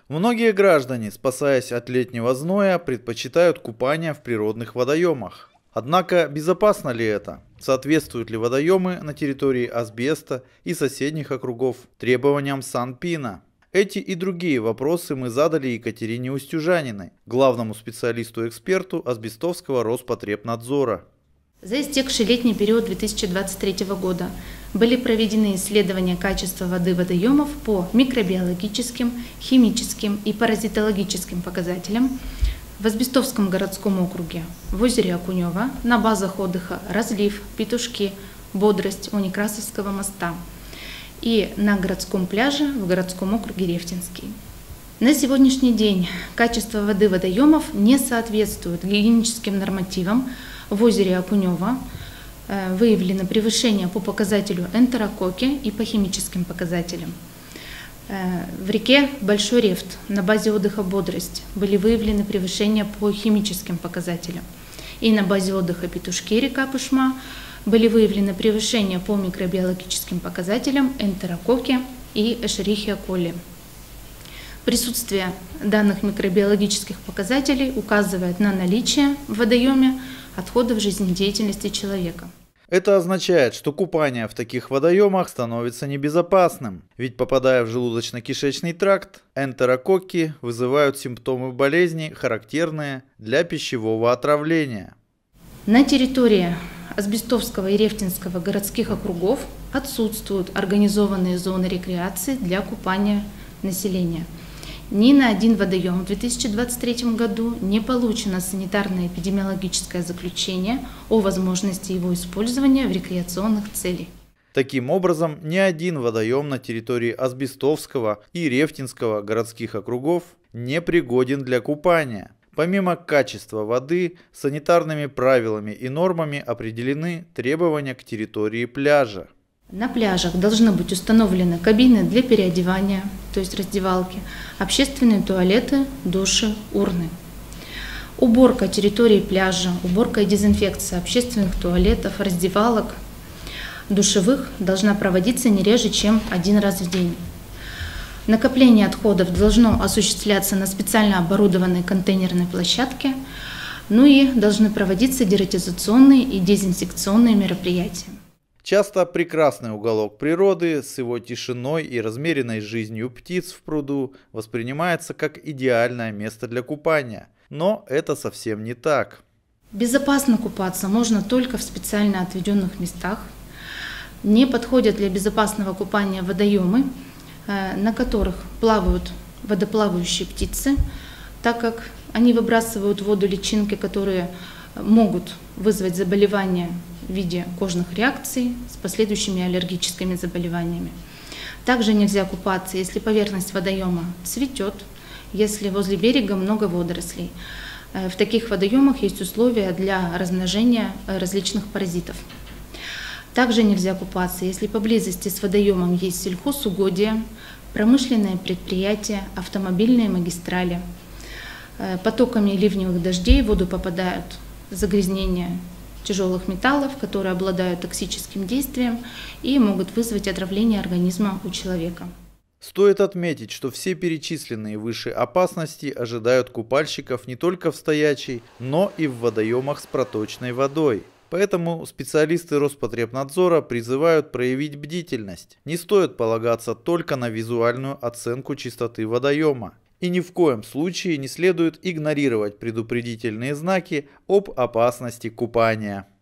Многие граждане, спасаясь от летнего зноя, предпочитают купание в природных водоемах. Однако безопасно ли это? Соответствуют ли водоемы на территории Асбеста и соседних округов требованиям Санпина? Эти и другие вопросы мы задали Екатерине Устюжаниной, главному специалисту-эксперту Асбестовского Роспотребнадзора. За истекший летний период 2023 года были проведены исследования качества воды водоемов по микробиологическим, химическим и паразитологическим показателям в Асбестовском городском округе, в озере Окунева, на базах отдыха Разлив, Петушки, Бодрость у Некрасовского моста и на городском пляже в городском округе Рефтинский. На сегодняшний день качество воды водоемов не соответствует гигиеническим нормативам. В озере Окунева выявлено превышение по показателю энтерококки и по химическим показателям. В реке Большой Рефт на базе отдыха Бодрость были выявлены превышения по химическим показателям. И на базе отдыха Петушки, река Пышма, были выявлены превышения по микробиологическим показателям энтерококки и эшерихия коли. Присутствие данных микробиологических показателей указывает на наличие в водоеме отходов жизнедеятельности человека. Это означает, что купание в таких водоемах становится небезопасным, ведь попадая в желудочно-кишечный тракт, энтерококки вызывают симптомы болезни, характерные для пищевого отравления. На территории Асбестовского и Рефтинского городских округов отсутствуют организованные зоны рекреации для купания населения. Ни на один водоем в 2023 году не получено санитарно-эпидемиологическое заключение о возможности его использования в рекреационных целях. Таким образом, ни один водоем на территории Асбестовского и Рефтинского городских округов не пригоден для купания. Помимо качества воды, санитарными правилами и нормами определены требования к территории пляжа. На пляжах должны быть установлены кабины для переодевания, то есть раздевалки, общественные туалеты, души, урны. Уборка территории пляжа, уборка и дезинфекция общественных туалетов, раздевалок, душевых должна проводиться не реже, чем один раз в день. Накопление отходов должно осуществляться на специально оборудованной контейнерной площадке, ну и должны проводиться дератизационные и дезинсекционные мероприятия. Часто прекрасный уголок природы с его тишиной и размеренной жизнью птиц в пруду воспринимается как идеальное место для купания. Но это совсем не так. Безопасно купаться можно только в специально отведенных местах. Не подходят для безопасного купания водоемы, на которых плавают водоплавающие птицы, так как они выбрасывают в воду личинки, которые могут вызвать заболевания в виде кожных реакций с последующими аллергическими заболеваниями. Также нельзя купаться, если поверхность водоема цветет, если возле берега много водорослей. В таких водоемах есть условия для размножения различных паразитов. Также нельзя купаться, если поблизости с водоемом есть сельхозугодия, промышленные предприятия, автомобильные магистрали. Потоками ливневых дождей в воду попадают загрязнения тяжелых металлов, которые обладают токсическим действием и могут вызвать отравление организма у человека. Стоит отметить, что все перечисленные выше опасности ожидают купальщиков не только в стоячей, но и в водоемах с проточной водой. Поэтому специалисты Роспотребнадзора призывают проявить бдительность. Не стоит полагаться только на визуальную оценку чистоты водоема. И ни в коем случае не следует игнорировать предупредительные знаки об опасности купания.